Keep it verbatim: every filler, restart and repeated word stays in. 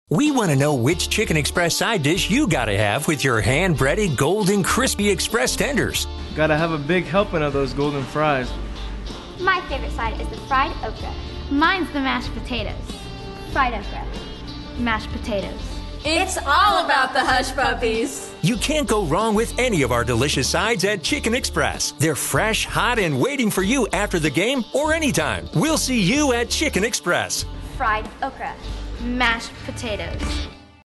We want to know which Chicken Express side dish you gotta have with your hand-breaded golden crispy express tenders. Gotta have a big helping of those golden fries. My favorite side is the fried okra. Mine's the mashed potatoes. Fried okra. Mashed potatoes. It's all about the hush puppies. You can't go wrong with any of our delicious sides at Chicken Express. They're fresh, hot, and waiting for you after the game or anytime. We'll see you at Chicken Express. Fried okra. Mashed potatoes.